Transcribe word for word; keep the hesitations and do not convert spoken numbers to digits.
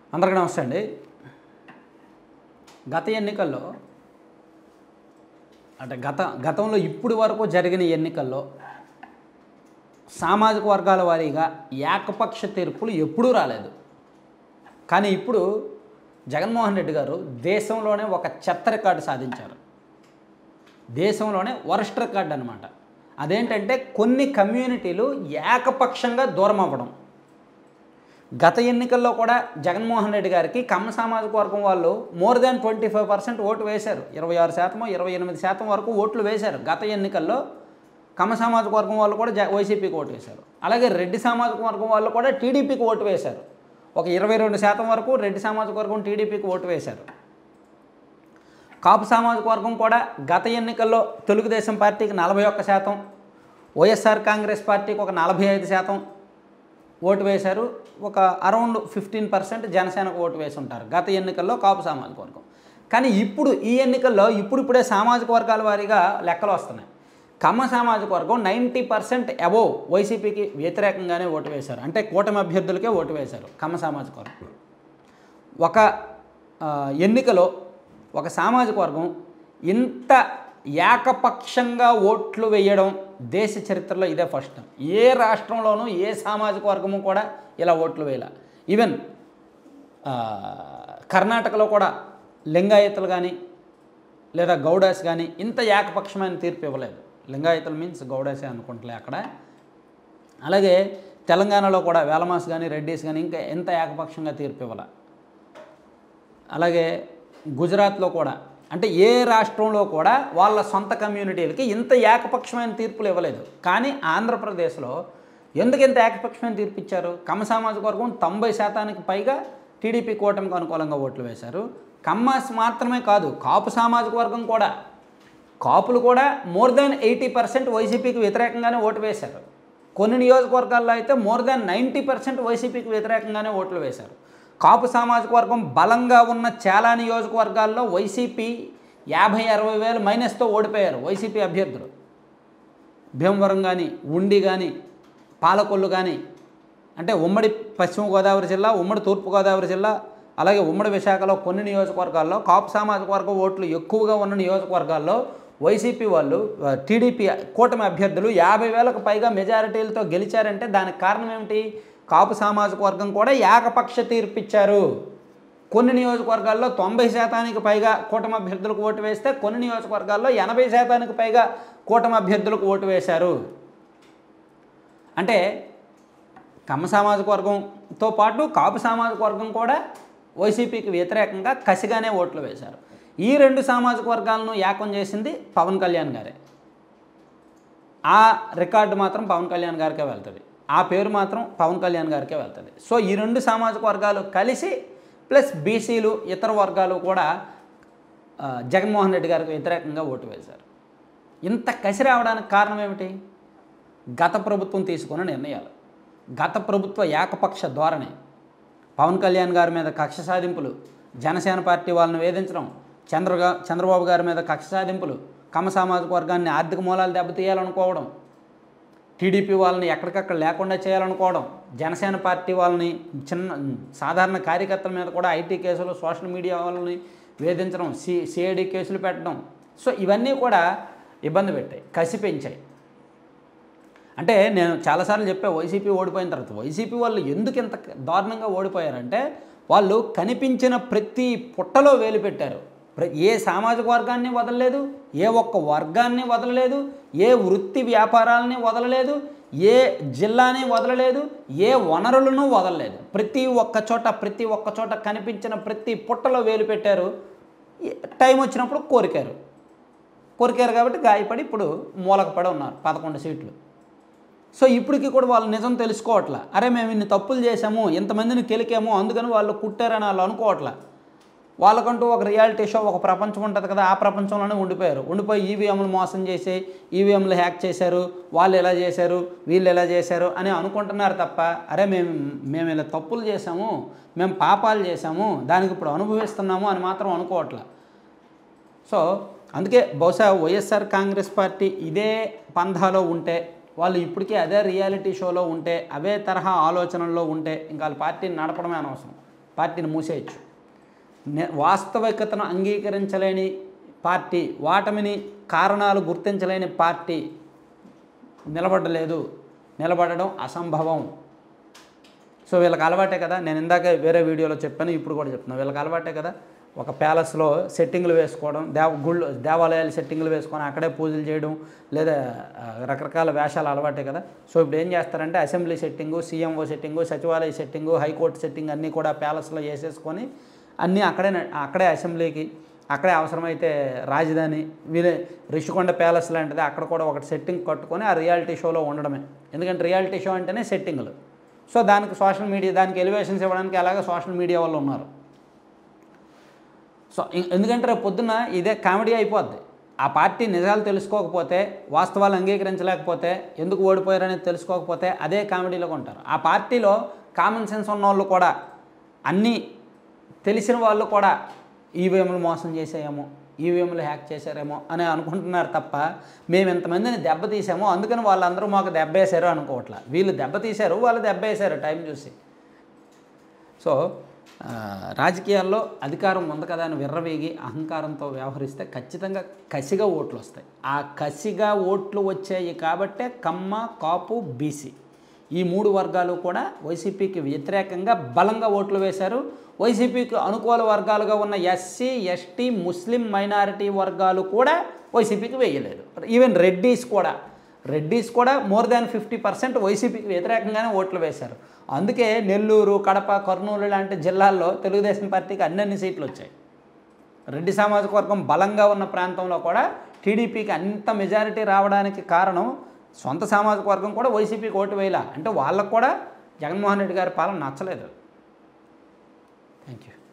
అందరికీ నమస్తే అండి. గత ఎన్నికల్లో అంటే గత గతంలో ఇప్పుడు వరకు జరిగిన ఎన్నికల్లో సామాజిక వర్గాల వారీగా ఏకపక్ష తీర్పులు ఎప్పుడూ రాలేదు. కానీ ఇప్పుడు జగన్మోహన్ రెడ్డి గారు దేశంలోనే ఒక చెత్త రికార్డు సాధించారు. దేశంలోనే వరస్ట్ రికార్డు అనమాట. అదేంటంటే కొన్ని కమ్యూనిటీలు ఏకపక్షంగా దూరం అవ్వడం. గత ఎన్నికల్లో కూడా జగన్మోహన్ రెడ్డి గారికి కమ్మ సామాజిక వర్గం వాళ్ళు more than twenty five percent vote వేశారు. ఇరవై ఆరు శాతం ఇరవై ఎనిమిది శాతం వరకు ఓట్లు వేశారు. గత ఎన్నికల్లో కమ్మ సామాజిక వర్గం వాళ్ళు కూడా జ వైసీపీకి ఓటు వేశారు. అలాగే రెడ్డి సామాజిక వర్గం వాళ్ళు కూడా టీడీపీకి ఓటు వేశారు. ఒక ఇరవై రెండు శాతం వరకు రెడ్డి సామాజిక వర్గం టీడీపీకి ఓటు వేశారు. కాపు సామాజిక వర్గం కూడా గత ఎన్నికల్లో తెలుగుదేశం పార్టీకి నలభై ఒక్క శాతం, వైఎస్ఆర్ కాంగ్రెస్ పార్టీకి ఒక నలభై ఐదు శాతం ఓటు వేశారు. ఒక అరౌండ్ ఫిఫ్టీన్ పర్సెంట్ జనసేనకు ఓటు వేసి ఉంటారు గత ఎన్నికల్లో కాపు సామాజిక వర్గం. కానీ ఇప్పుడు ఈ ఎన్నికల్లో ఇప్పుడిప్పుడే సామాజిక వర్గాల వారీగా లెక్కలు వస్తున్నాయి. కమ్మ సామాజిక వర్గం నైంటీ పర్సెంట్ అబోవ్ వైసీపీకి వ్యతిరేకంగానే ఓటు వేశారు. అంటే కూటమి అభ్యర్థులకే ఓటు వేశారు కమ్మ సామాజిక వర్గం. ఒక ఎన్నికలో ఒక సామాజిక వర్గం ఇంత ఏకపక్షంగా ఓట్లు వేయడం దేశ చరిత్రలో ఇదే ఫస్ట్ టైం. ఏ రాష్ట్రంలోనూ ఏ సామాజిక వర్గము కూడా ఇలా ఓట్లు వేయాల. ఈవెన్ కర్ణాటకలో కూడా లింగాయతులు కానీ లేదా గౌడాస్ కానీ ఇంత ఏకపక్షమైన తీర్పు ఇవ్వలేదు. లింగాయతులు మీన్స్ గౌడాసే అనుకుంటలే అక్కడ. అలాగే తెలంగాణలో కూడా వేలమాస్ కానీ రెడ్డిస్ కానీ ఇంకా ఎంత ఏకపక్షంగా తీర్పు ఇవ్వాల. అలాగే గుజరాత్లో కూడా, అంటే ఏ రాష్ట్రంలో కూడా వాళ్ళ సొంత కమ్యూనిటీలకి ఇంత ఏకపక్షమైన తీర్పులు ఇవ్వలేదు. కానీ ఆంధ్రప్రదేశ్లో ఎందుకు ఇంత ఏకపక్షమైన తీర్పు ఇచ్చారు? కమ్మ సామాజిక వర్గం తొంభై శాతానికి పైగా టీడీపీ కూటమికి అనుకూలంగా ఓట్లు వేశారు. కమ్మాస్ మాత్రమే కాదు, కాపు సామాజిక వర్గం కూడా, కాపులు కూడా మోర్ దాన్ ఎయిటీ పర్సెంట్ వైసీపీకి వ్యతిరేకంగానే ఓటు వేశారు. కొన్ని నియోజకవర్గాల్లో అయితే మోర్ దాన్ నైంటీ పర్సెంట్ వైసీపీకి వ్యతిరేకంగానే ఓట్లు వేశారు. కాపు సామాజిక వర్గం బలంగా ఉన్న చాలా నియోజకవర్గాల్లో వైసీపీ యాభై అరవై వేలు మైనస్తో ఓడిపోయారు వైసీపీ అభ్యర్థులు. భీమవరం కానీ, ఉండి కానీ, పాలకొల్లు కానీ, అంటే ఉమ్మడి పశ్చిమ గోదావరి జిల్లా, ఉమ్మడి తూర్పుగోదావరి జిల్లా, అలాగే ఉమ్మడి విశాఖలో కొన్ని నియోజకవర్గాల్లో కాపు సామాజిక వర్గ ఓట్లు ఎక్కువగా ఉన్న నియోజకవర్గాల్లో వైసీపీ వాళ్ళు టీడీపీ కూటమి అభ్యర్థులు యాభై వేలకు పైగా మెజారిటీలతో గెలిచారంటే దానికి కారణం ఏమిటి? కాపు సామాజిక వర్గం కూడా ఏకపక్ష తీర్పిచ్చారు. కొన్ని నియోజకవర్గాల్లో తొంభై శాతానికి పైగా కూటమి అభ్యర్థులకు ఓటు వేస్తే కొన్ని నియోజకవర్గాల్లో ఎనభై శాతానికి పైగా కూటమి అభ్యర్థులకు ఓటు వేశారు. అంటే కమ్మ సామాజిక వర్గంతో పాటు కాపు సామాజిక వర్గం కూడా వైసీపీకి వ్యతిరేకంగా కసిగానే ఓట్లు వేశారు. ఈ రెండు సామాజిక వర్గాలను ఏకం చేసింది పవన్ కళ్యాణ్ గారే. ఆ రికార్డు మాత్రం పవన్ కళ్యాణ్ గారికే వెళ్తుంది. ఆ పేరు మాత్రం పవన్ కళ్యాణ్ గారికే వెళ్తుంది. సో ఈ రెండు సామాజిక వర్గాలు కలిసి ప్లస్ బీసీలు ఇతర వర్గాలు కూడా జగన్మోహన్ రెడ్డి గారికి వ్యతిరేకంగా ఓటు వేశారు. ఇంత కసి రావడానికి కారణం ఏమిటి? గత ప్రభుత్వం తీసుకున్న నిర్ణయాలు, గత ప్రభుత్వ ఏకపక్ష ధోరణి, పవన్ కళ్యాణ్ గారి మీద కక్ష సాధింపులు, జనసేన పార్టీ వాళ్ళని వేధించడం, చంద్రగా చంద్రబాబు గారి మీద కక్ష సాధింపులు, కమ్మ సామాజిక వర్గాన్ని ఆర్థిక మూలాలు దెబ్బతీయాలనుకోవడం, టీడీపీ వాళ్ళని ఎక్కడికక్కడ లేకుండా చేయాలనుకోవడం, జనసేన పార్టీ వాళ్ళని చిన్న సాధారణ కార్యకర్తల మీద కూడా ఐటీ కేసులు, సోషల్ మీడియా వాళ్ళని వేధించడం, సి సిఐడి కేసులు పెట్టడం. సో ఇవన్నీ కూడా ఇబ్బంది పెట్టాయి, కసి పెంచాయి. అంటే నేను చాలాసార్లు చెప్పా, వైసీపీ ఓడిపోయిన తర్వాత వైసీపీ వాళ్ళు ఎందుకు ఇంత దారుణంగా ఓడిపోయారంటే వాళ్ళు కనిపించిన ప్రతి పుట్టలో వేలు పెట్టారు. ఏ సామాజిక వర్గాన్ని వదలలేదు, ఏ ఒక్క వర్గాన్ని వదలలేదు, ఏ వృత్తి వ్యాపారాలని వదలలేదు, ఏ జిల్లాని వదలలేదు, ఏ వనరులను వదలలేదు. ప్రతి ఒక్క చోట ప్రతి ఒక్క చోట కనిపించిన ప్రతి పుట్టలో వేలు పెట్టారు. టైం వచ్చినప్పుడు కోరికారు కోరికారు కాబట్టి గాయపడి ఇప్పుడు మూలకపడి ఉన్నారు పదకొండు సీట్లు. సో ఇప్పటికీ కూడా వాళ్ళు నిజం తెలుసుకోవట్లా. అరే మేము ఇన్ని తప్పులు చేసాము, ఇంతమందిని కెలికాము, అందుకని వాళ్ళు కుట్టారని వాళ్ళు అనుకోవట్లా. వాళ్ళకంటూ ఒక రియాలిటీ షో, ఒక ప్రపంచం ఉంటుంది కదా, ఆ ప్రపంచంలోనే ఉండిపోయారు. ఉండిపోయి ఈవీఎంలు మోసం చేసి ఈవీఎంలు హ్యాక్ చేశారు, వాళ్ళు ఎలా చేశారు, వీళ్ళు ఎలా చేశారు అని అనుకుంటున్నారు తప్ప, అరే మేము మేము ఇలా తప్పులు చేసాము, మేము పాపాలు చేసాము, దానికి ఇప్పుడు అనుభవిస్తున్నాము అని మాత్రం అనుకోవట్లా. సో అందుకే బహుశా వైఎస్ఆర్ కాంగ్రెస్ పార్టీ ఇదే పంధాలో ఉంటే, వాళ్ళు ఇప్పటికీ అదే రియాలిటీ షోలో ఉంటే, అవే తరహా ఆలోచనల్లో ఉంటే ఇంకా వాళ్ళ పార్టీని నడపడమే అనవసరం. పార్టీని మూసేయచ్చు. వాస్తవికతను అంగీకరించలేని పార్టీ, వాటమిని కారణాలు గుర్తించలేని పార్టీ నిలబడలేదు, నిలబడడం అసంభవం. సో వీళ్ళకి అలవాటే కదా, నేను ఇందాక వేరే వీడియోలో చెప్పాను, ఇప్పుడు కూడా చెప్తున్నాను, వీళ్ళకి అలవాటే కదా ఒక ప్యాలెస్లో సెట్టింగ్లు వేసుకోవడం, దేవ గుళ్ళు దేవాలయాలు సెట్టింగ్లు వేసుకొని అక్కడే పూజలు చేయడం, లేదా రకరకాల వేషాలు అలవాటే కదా. సో ఇప్పుడు ఏం చేస్తారంటే అసెంబ్లీ సెట్టింగు, సీఎంఓ సెట్టింగు, సచివాలయ సెట్టింగు, హైకోర్టు సెట్టింగ్ అన్నీ కూడా ప్యాలెస్లో వేసేసుకొని అన్నీ అక్కడే అక్కడే అసెంబ్లీకి, అక్కడే అవసరమైతే రాజధాని వీరే రిషికొండ ప్యాలెస్ లాంటిది అక్కడ కూడా ఒకటి సెట్టింగ్ కట్టుకొని ఆ రియాలిటీ షోలో ఉండడమే. ఎందుకంటే రియాలిటీ షో అంటేనే సెట్టింగ్లు. సో దానికి సోషల్ మీడియా, దానికి ఎలివేషన్స్ ఇవ్వడానికి అలాగే సోషల్ మీడియా వాళ్ళు ఉన్నారు. సో ఎందుకంటే రేపు పొద్దున్న ఇదే కామెడీ అయిపోద్ది. ఆ పార్టీ నిజాలు తెలుసుకోకపోతే, వాస్తవాలు అంగీకరించలేకపోతే, ఎందుకు ఓడిపోయారనేది తెలుసుకోకపోతే అదే కామెడీలో ఉంటారు. ఆ పార్టీలో కామన్ సెన్స్ ఉన్న వాళ్ళు కూడా, అన్నీ తెలిసిన వాళ్ళు కూడా ఈవీఎంలు మోసం చేసేయేమో, ఈవీఎంలు హ్యాక్ చేశారేమో అని అనుకుంటున్నారు తప్ప, మేము ఇంతమందిని దెబ్బతీసామో అందుకని వాళ్ళందరూ మాకు దెబ్బేశారు అనుకోవట్లా. వీళ్ళు దెబ్బతీశారు, వాళ్ళు దెబ్బేశారు టైం చూసి. సో రాజకీయాల్లో అధికారం ఉంది కదా అని విర్రవీగి అహంకారంతో వ్యవహరిస్తే ఖచ్చితంగా కసిగా ఓట్లు వస్తాయి. ఆ కసిగా ఓట్లు వచ్చాయి కాబట్టే కమ్మ, కాపు, బీసీ ఈ మూడు వర్గాలు కూడా వైసీపీకి వ్యతిరేకంగా బలంగా ఓట్లు వేశారు. వైసీపీకి అనుకూల వర్గాలుగా ఉన్న ఎస్సీ, ఎస్టీ, ముస్లిం మైనారిటీ వర్గాలు కూడా వైసీపీకి వేయలేదు. ఈవెన్ రెడ్డీస్ కూడా రెడ్డీస్ కూడా మోర్ దాన్ ఫిఫ్టీ పర్సెంట్ వైసీపీకి వ్యతిరేకంగానే ఓట్లు వేశారు. అందుకే నెల్లూరు, కడప, కర్నూలు లాంటి జిల్లాల్లో తెలుగుదేశం పార్టీకి అన్ని సీట్లు వచ్చాయి. రెడ్డి సామాజిక వర్గం బలంగా ఉన్న ప్రాంతంలో కూడా టీడీపీకి అంత మెజారిటీ రావడానికి కారణం సొంత సామాజిక వర్గం కూడా వైసీపీకి ఓటు వేయాల అంటే వాళ్ళకు కూడా జగన్మోహన్ రెడ్డి గారి పాలన నచ్చలేదు. Thank you.